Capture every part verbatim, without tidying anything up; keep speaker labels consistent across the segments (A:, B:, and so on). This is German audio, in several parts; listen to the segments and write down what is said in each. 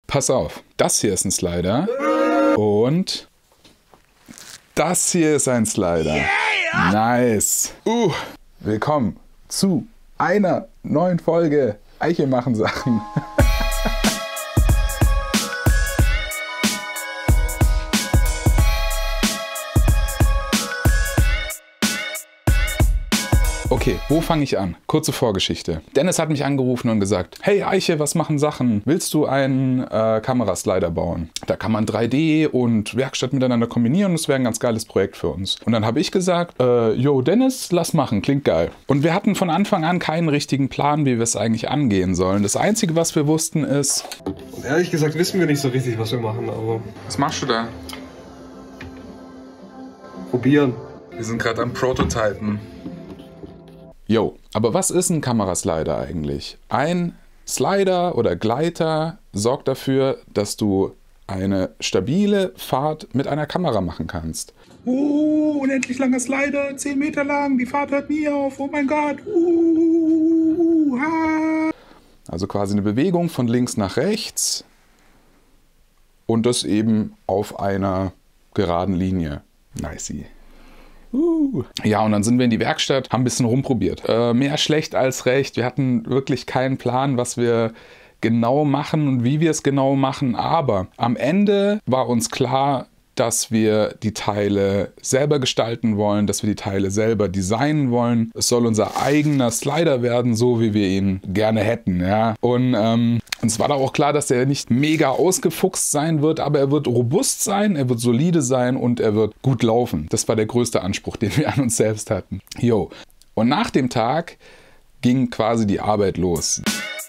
A: Pass auf, das hier ist ein Slider und das hier ist ein Slider. Yeah! Nice. Uh, willkommen zu einer neuen Folge Eiche machen Sachen. Okay, wo fange ich an? Kurze Vorgeschichte. Dennis hat mich angerufen und gesagt, hey Eiche, was machen Sachen? Willst du einen äh, Kameraslider bauen? Da kann man drei D und Werkstatt miteinander kombinieren und das wäre ein ganz geiles Projekt für uns. Und dann habe ich gesagt, äh, yo Dennis, lass machen, klingt geil. Und wir hatten von Anfang an keinen richtigen Plan, wie wir es eigentlich angehen sollen. Das Einzige, was wir wussten, ist...
B: Und ehrlich gesagt wissen wir nicht so richtig, was wir machen, aber...
A: Was machst du da?
B: Probieren.
A: Wir sind gerade am Prototypen. Jo, aber was ist ein Kameraslider eigentlich? Ein Slider oder Gleiter sorgt dafür, dass du eine stabile Fahrt mit einer Kamera machen kannst. Oh, unendlich langer Slider, zehn Meter lang, die Fahrt hört nie auf, oh mein Gott. Uh, ha. Also quasi eine Bewegung von links nach rechts und das eben auf einer geraden Linie. Nicey. Uh. Ja, und dann sind wir in die Werkstatt, haben ein bisschen rumprobiert. Äh, mehr schlecht als recht. Wir hatten wirklich keinen Plan, was wir genau machen und wie wir es genau machen. Aber am Ende war uns klar, dass wir die Teile selber gestalten wollen, dass wir die Teile selber designen wollen. Es soll unser eigener Slider werden, so wie wir ihn gerne hätten. Ja? Und ähm, uns war da auch klar, dass er nicht mega ausgefuchst sein wird, aber er wird robust sein, er wird solide sein und er wird gut laufen. Das war der größte Anspruch, den wir an uns selbst hatten. Jo. Und nach dem Tag ging quasi die Arbeit los.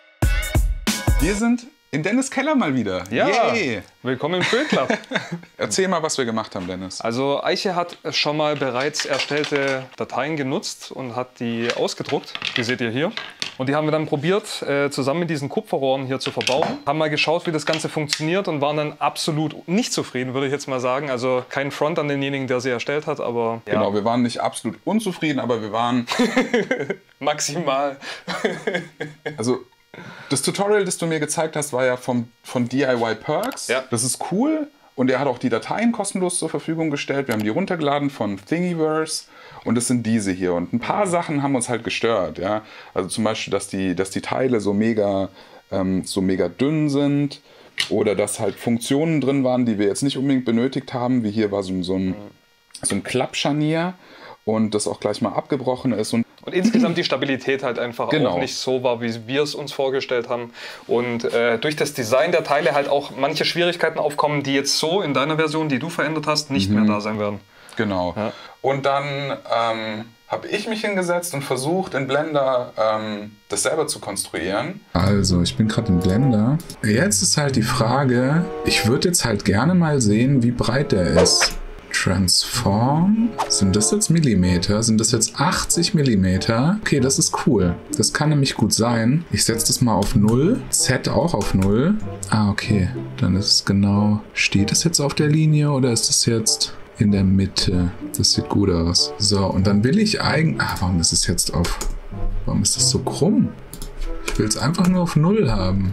A: Wir sind in Dennis' Keller mal wieder.
B: Ja, Yay. Willkommen im Build Club.
A: Erzähl mal, was wir gemacht haben, Dennis.
B: Also Eiche hat schon mal bereits erstellte Dateien genutzt und hat die ausgedruckt. Die seht ihr hier. Und die haben wir dann probiert, äh, zusammen mit diesen Kupferrohren hier zu verbauen. Haben mal geschaut, wie das Ganze funktioniert und waren dann absolut nicht zufrieden, würde ich jetzt mal sagen. Also kein Front an denjenigen, der sie erstellt hat, aber... Ja.
A: Genau, wir waren nicht absolut unzufrieden, aber wir waren...
B: Maximal.
A: Also... Das Tutorial, das du mir gezeigt hast, war ja vom, von D I Y Perks.
B: Ja.
A: Das ist cool und er hat auch die Dateien kostenlos zur Verfügung gestellt. Wir haben die runtergeladen von Thingiverse und das sind diese hier. Und ein paar Sachen haben uns halt gestört. Ja? Also zum Beispiel, dass die, dass die Teile so mega, ähm, so mega dünn sind oder dass halt Funktionen drin waren, die wir jetzt nicht unbedingt benötigt haben. Wie hier war so, so ein, so ein Klappscharnier. Und das auch gleich mal abgebrochen ist. Und,
B: und insgesamt die Stabilität halt einfach
A: genau.
B: auch nicht so war, wie wir es uns vorgestellt haben. Und äh, durch das Design der Teile halt auch manche Schwierigkeiten aufkommen, die jetzt so in deiner Version, die du verändert hast, nicht mhm. mehr da sein werden.
A: Genau. Ja. Und dann ähm, habe ich mich hingesetzt und versucht, in Blender ähm, das selber zu konstruieren. Also, ich bin gerade in Blender. Jetzt ist halt die Frage, ich würde jetzt halt gerne mal sehen, wie breit der ist. Transform. Sind das jetzt Millimeter? Sind das jetzt achtzig Millimeter? Okay, das ist cool. Das kann nämlich gut sein. Ich setze das mal auf null. Z auch auf null. Ah, okay. Dann ist es genau... Steht es jetzt auf der Linie oder ist es jetzt in der Mitte? Das sieht gut aus. So, und dann will ich eigentlich... Ah, warum ist es jetzt auf... Warum ist das so krumm? Ich will es einfach nur auf null haben.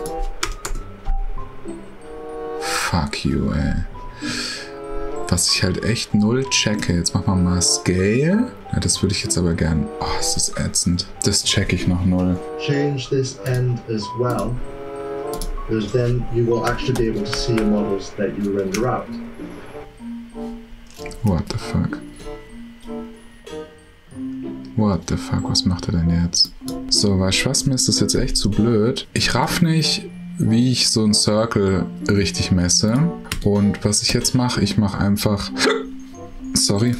A: Fuck you, ey. Was ich halt echt null checke. Jetzt machen wir mal Scale. Ja, das würde ich jetzt aber gern... Oh, ist das ätzend. Das checke ich noch null.
C: Change this end as well. Because then you will actually be able to see your models that you render out.
A: What the fuck? What the fuck? Was macht er denn jetzt? So, weißt du was? Mir ist das jetzt echt zu blöd. Ich raff nicht, wie ich so einen Circle richtig messe. Und was ich jetzt mache, ich mache einfach, sorry,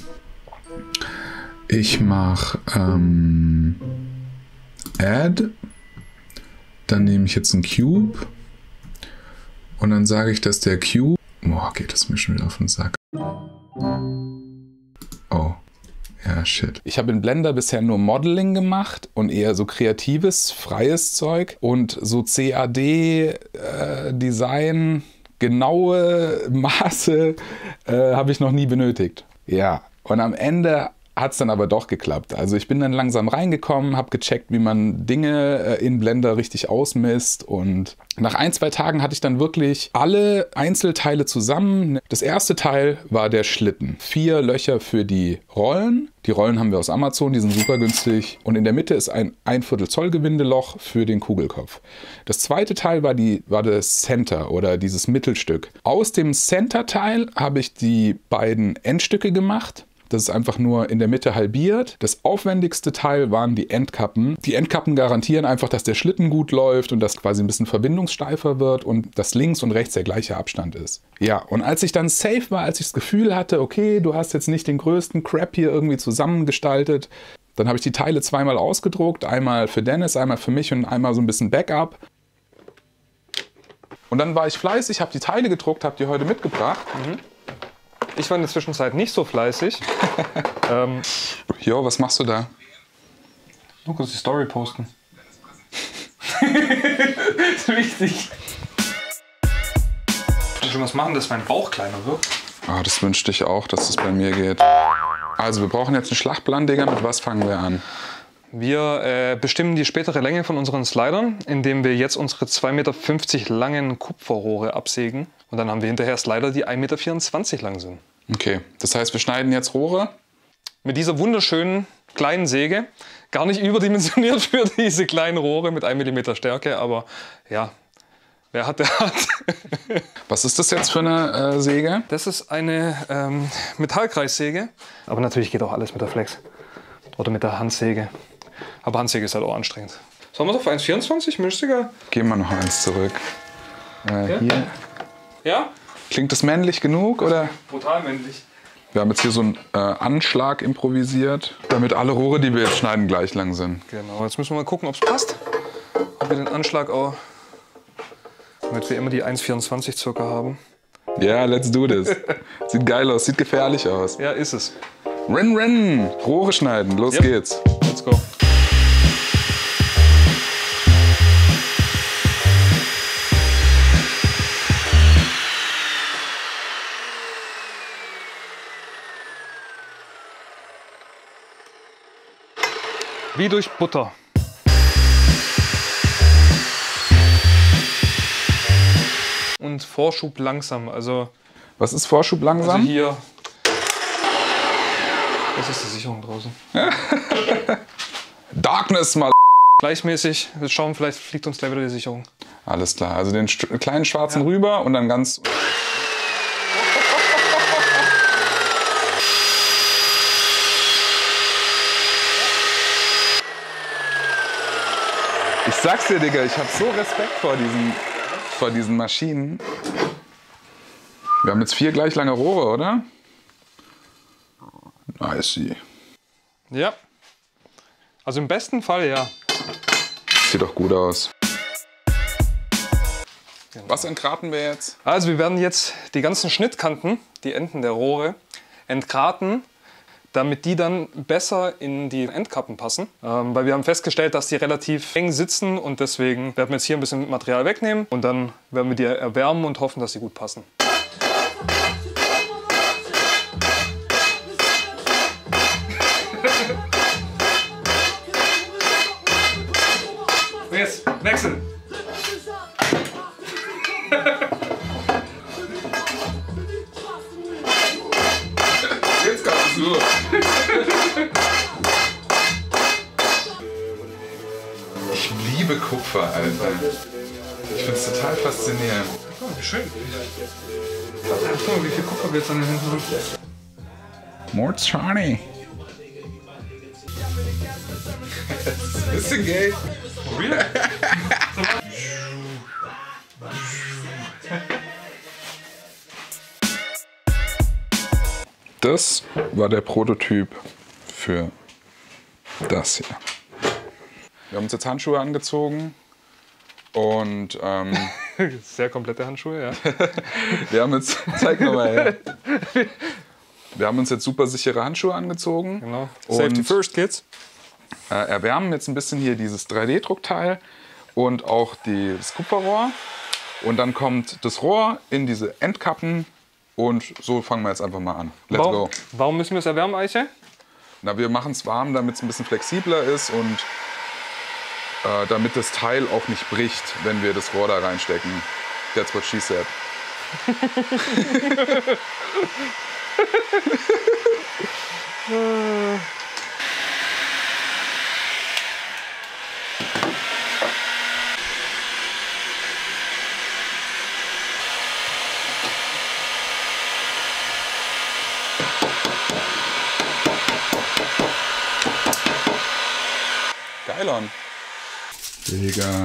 A: ich mache ähm, Add, dann nehme ich jetzt einen Cube und dann sage ich, dass der Cube, boah, geht das mir schon wieder auf den Sack. Oh. Ja, shit. Ich habe in Blender bisher nur Modeling gemacht und eher so kreatives, freies Zeug und so C A D, äh, Design, genaue Maße äh, habe ich noch nie benötigt. Ja, und am Ende hat es dann aber doch geklappt. Also ich bin dann langsam reingekommen, habe gecheckt, wie man Dinge in Blender richtig ausmisst und nach ein, zwei Tagen hatte ich dann wirklich alle Einzelteile zusammen. Das erste Teil war der Schlitten. Vier Löcher für die Rollen. Die Rollen haben wir aus Amazon, die sind super günstig. Und in der Mitte ist ein ein Viertel Zoll Gewindeloch für den Kugelkopf. Das zweite Teil war, die, war das Center oder dieses Mittelstück. Aus dem Center-Teil habe ich die beiden Endstücke gemacht. Das ist einfach nur in der Mitte halbiert. Das aufwendigste Teil waren die Endkappen. Die Endkappen garantieren einfach, dass der Schlitten gut läuft und dass quasi ein bisschen verbindungssteifer wird und dass links und rechts der gleiche Abstand ist. Ja, und als ich dann safe war, als ich das Gefühl hatte, okay, du hast jetzt nicht den größten Crap hier irgendwie zusammengestaltet, dann habe ich die Teile zweimal ausgedruckt. Einmal für Dennis, einmal für mich und einmal so ein bisschen Backup. Und dann war ich fleißig, habe die Teile gedruckt, habe die heute mitgebracht.
B: Mhm. Ich war in der Zwischenzeit nicht so fleißig. ähm,
A: jo, was machst du da?
B: Nur kurz die Story posten. Das ist wichtig. Ich will schon was machen, dass mein Bauch kleiner wird.
A: Oh, das wünschte ich auch, dass es bei mir geht. Also wir brauchen jetzt einen Schlachtplan, Digga. Mit was fangen wir an?
B: Wir äh, bestimmen die spätere Länge von unseren Slidern, indem wir jetzt unsere zwei Meter fünfzig langen Kupferrohre absägen. Und dann haben wir hinterher Slider, die ein Meter vierundzwanzig lang sind.
A: Okay, das heißt, wir schneiden jetzt Rohre?
B: Mit dieser wunderschönen kleinen Säge. Gar nicht überdimensioniert für diese kleinen Rohre mit einem Millimeter Stärke, aber ja, wer hat, der hat.
A: Was ist das jetzt für eine äh, Säge?
B: Das ist eine ähm, Metallkreissäge. Aber natürlich geht auch alles mit der Flex. Oder mit der Handsäge. Aber Handsäge ist halt auch anstrengend. Sollen wir es auf eins vierundzwanzig? Mir ist egal.
A: Gehen wir noch eins zurück. Äh,
B: ja?
A: Hier.
B: Ja?
A: Klingt das männlich genug, oder?
B: Brutal männlich.
A: Wir haben jetzt hier so einen äh, Anschlag improvisiert, damit alle Rohre, die wir jetzt schneiden, gleich lang sind.
B: Genau, jetzt müssen wir mal gucken, ob es passt. Ob wir den Anschlag auch, damit wir immer die eins vierundzwanzig circa haben.
A: Ja, yeah, let's do this. Sieht geil aus, sieht gefährlich aus.
B: Ja, ist es.
A: Renn, renn! Rohre schneiden, los
B: yep.
A: geht's.
B: Let's go. Wie durch Butter. Und Vorschub langsam, also...
A: Was ist Vorschub langsam?
B: Also hier... Das ist die Sicherung draußen.
A: Darkness, mal.
B: Gleichmäßig, wir schauen, vielleicht fliegt uns gleich wieder die Sicherung.
A: Alles klar, also den kleinen schwarzen ja. rüber und dann ganz... Ich sag's dir, Digga, ich hab so Respekt vor diesen, vor diesen Maschinen. Wir haben jetzt vier gleich lange Rohre, oder? Nice.
B: Ja. Also im besten Fall ja.
A: Sieht doch gut aus. Genau. Was entgraten wir jetzt?
B: Also wir werden jetzt die ganzen Schnittkanten, die Enden der Rohre, entgraten, damit die dann besser in die Endkappen passen. Ähm, weil wir haben festgestellt, dass die relativ eng sitzen und deswegen werden wir jetzt hier ein bisschen Material wegnehmen und dann werden wir die erwärmen und hoffen, dass sie gut passen. Jetzt wechseln.
A: Jetzt kannst du los. Ich liebe Kupfer, Alter. Ich finde es total faszinierend.
B: Oh, wie schön. Guck mal, wie viel Kupfer wir jetzt an den Händen haben.
A: More Charlie. Das ist ein bisschen gay.
B: Really?
A: Das war der Prototyp für das hier. Wir haben uns jetzt Handschuhe angezogen und ähm,
B: sehr komplette Handschuhe, ja.
A: wir haben jetzt, zeig mal her. Wir haben uns jetzt super sichere Handschuhe angezogen.
B: Genau. Safety first, Kids.
A: Äh, erwärmen jetzt ein bisschen hier dieses drei D Druckteil und auch die, das Kupferrohr. Und dann kommt das Rohr in diese Endkappen und so fangen wir jetzt einfach mal an. Let's
B: warum,
A: go.
B: Warum müssen wir es erwärmen, Eiche?
A: Na, wir machen es warm, damit es ein bisschen flexibler ist und äh, damit das Teil auch nicht bricht, wenn wir das Rohr da reinstecken. That's what she said. Geilon. Digga.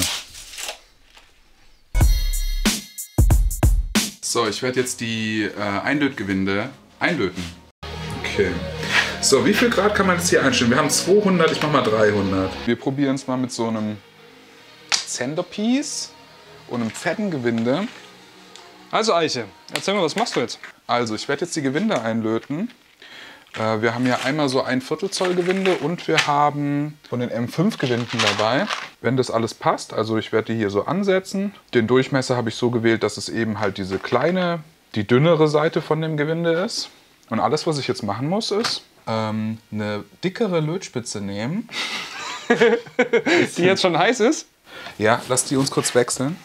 A: So, ich werde jetzt die äh, Einlötgewinde einlöten. Okay. So, wie viel Grad kann man jetzt hier einstellen? Wir haben zweihundert, ich mach mal dreihundert. Wir probieren es mal mit so einem Centerpiece und einem fetten Gewinde.
B: Also Eiche, erzähl mir, was machst du jetzt?
A: Also, ich werde jetzt die Gewinde einlöten. Äh, wir haben hier einmal so ein Viertel Zoll Gewinde und wir haben von den M fünf Gewinden dabei. Wenn das alles passt, also ich werde die hier so ansetzen. Den Durchmesser habe ich so gewählt, dass es eben halt diese kleine, die dünnere Seite von dem Gewinde ist. Und alles, was ich jetzt machen muss, ist ähm, eine dickere Lötspitze nehmen.
B: Die jetzt schon heiß ist?
A: Ja, lass die uns kurz wechseln.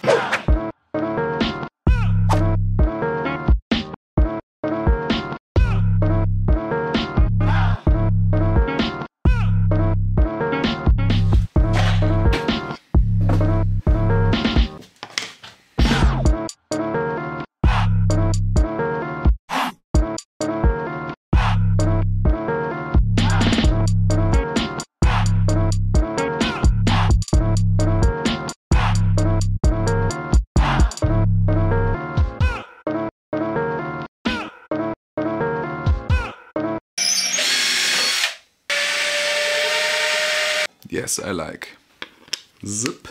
A: Yes, I like. Zip.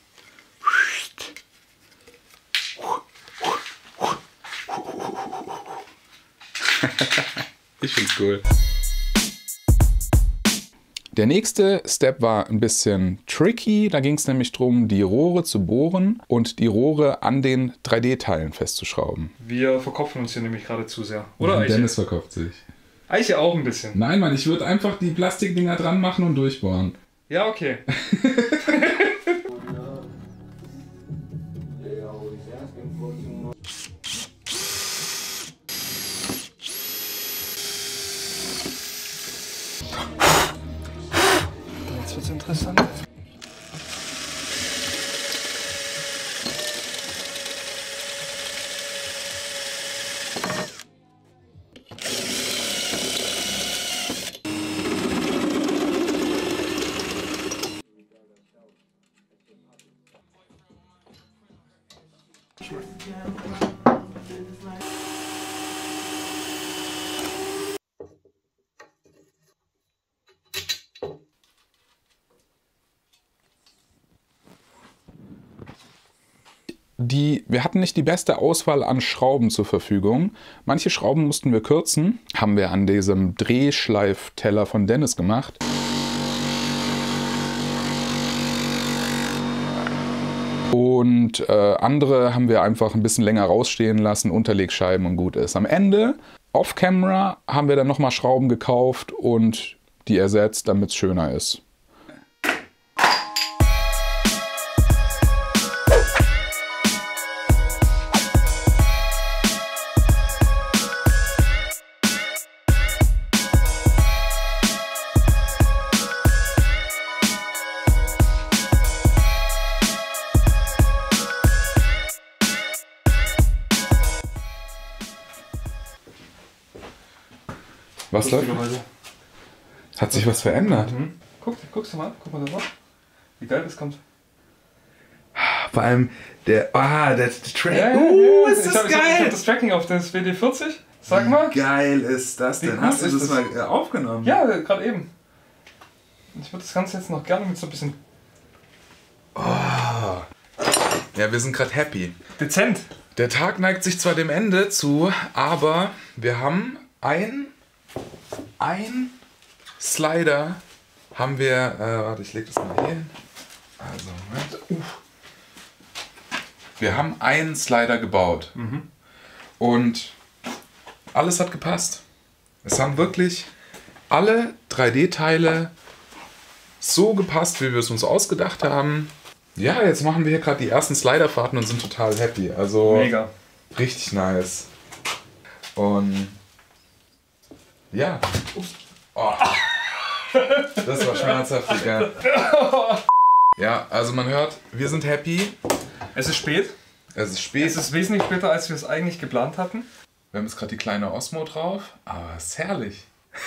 A: Ich find's cool. Der nächste Step war ein bisschen tricky. Da ging es nämlich darum, die Rohre zu bohren und die Rohre an den drei D-Teilen festzuschrauben.
B: Wir verkopfen uns hier nämlich gerade zu sehr. Oder Eiche?
A: Dennis verkopft sich.
B: Eiche auch ein bisschen.
A: Nein, Mann, ich würde einfach die Plastikdinger dran machen und durchbohren.
B: Ja, okay. Jetzt wird's interessant.
A: Die, wir hatten nicht die beste Auswahl an Schrauben zur Verfügung. Manche Schrauben mussten wir kürzen. Haben wir an diesem Drehschleifteller von Dennis gemacht. Und äh, andere haben wir einfach ein bisschen länger rausstehen lassen, Unterlegscheiben und gut ist. Am Ende, off-camera, haben wir dann nochmal Schrauben gekauft und die ersetzt, damit es schöner ist. Was läuft? Hat sich was verändert?
B: Mhm. Guck, guckst du mal, guck mal da drauf. Wie geil das kommt.
A: Vor allem der, ah, der Track.
B: Ja, ja,
A: uh,
B: ja.
A: ist das
B: ich hab,
A: geil!
B: Ich hab, ich hab das Tracking auf das W D vierzig. Sag mal.
A: Wie geil ist das denn?
B: Wie
A: Hast du
B: gut
A: das
B: ist
A: mal
B: das?
A: aufgenommen?
B: Ja, gerade eben. Ich würde das Ganze jetzt noch gerne mit so ein bisschen
A: Oh. Ja, wir sind gerade happy.
B: dezent.
A: Der Tag neigt sich zwar dem Ende zu, aber wir haben ein, ein Slider, haben wir, äh, warte, ich leg das mal hier hin. Also, Moment. Uff. Wir haben einen Slider gebaut.
B: Mhm.
A: Und alles hat gepasst. Es haben wirklich alle drei D-Teile so gepasst, wie wir es uns ausgedacht haben. Ja, jetzt machen wir hier gerade die ersten Sliderfahrten und sind total happy. Also
B: Mega.
A: Richtig nice. Und ja. Ups. Oh. Das war schmerzhaft, ja. Ja, also man hört, wir sind happy.
B: Es ist spät.
A: Es ist spät.
B: Es ist wesentlich später, als wir es eigentlich geplant hatten.
A: Wir haben jetzt gerade die kleine Osmo drauf, aber es ist herrlich.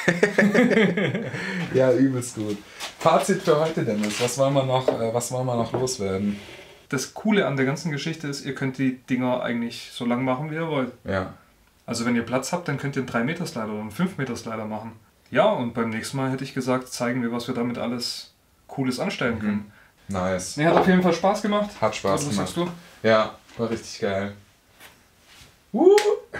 A: Ja, übelst gut. Fazit für heute, Dennis. Was wollen wir noch, äh, was wollen wir noch loswerden?
B: Das Coole an der ganzen Geschichte ist, ihr könnt die Dinger eigentlich so lang machen, wie ihr wollt.
A: Ja.
B: Also wenn ihr Platz habt, dann könnt ihr einen drei Meter Slider oder einen fünf Meter Slider machen. Ja, und beim nächsten Mal hätte ich gesagt, zeigen wir, was wir damit alles Cooles anstellen können.
A: Mhm. Nice.
B: Nee, hat auf jeden Fall Spaß gemacht.
A: Hat Spaß
B: was
A: gemacht.
B: sagst du?
A: Ja, war richtig geil. Uh.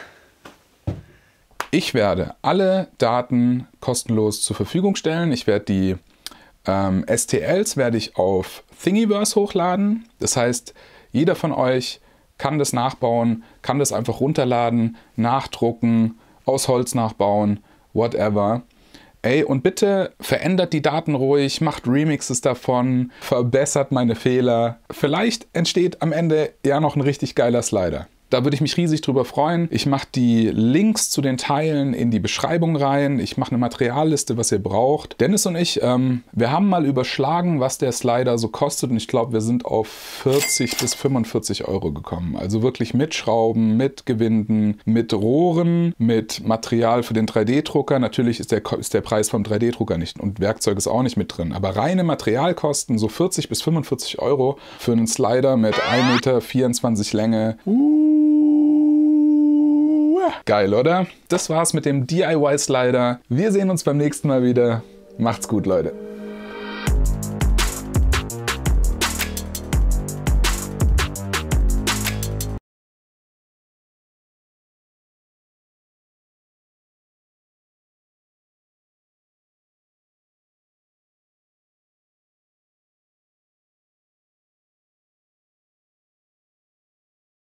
A: Ich werde alle Daten kostenlos zur Verfügung stellen. Ich werde die ähm, S T Ls werde ich auf Thingiverse hochladen. Das heißt, jeder von euch kann das nachbauen, kann das einfach runterladen, nachdrucken, aus Holz nachbauen, whatever. Ey, und bitte verändert die Daten ruhig, macht Remixes davon, verbessert meine Fehler. Vielleicht entsteht am Ende ja noch ein richtig geiler Slider. Da würde ich mich riesig drüber freuen. Ich mache die Links zu den Teilen in die Beschreibung rein. Ich mache eine Materialliste, was ihr braucht. Dennis und ich, ähm, wir haben mal überschlagen, was der Slider so kostet. Und ich glaube, wir sind auf vierzig bis fünfundvierzig Euro gekommen. Also wirklich mit Schrauben, mit Gewinden, mit Rohren, mit Material für den drei D-Drucker. Natürlich ist der, ist der Preis vom drei D-Drucker nicht und Werkzeug ist auch nicht mit drin. Aber reine Materialkosten, so vierzig bis fünfundvierzig Euro für einen Slider mit ein Meter vierundzwanzig Länge. Uh. Geil, oder? Das war's mit dem D I Y-Slider. Wir sehen uns beim nächsten Mal wieder. Macht's gut, Leute.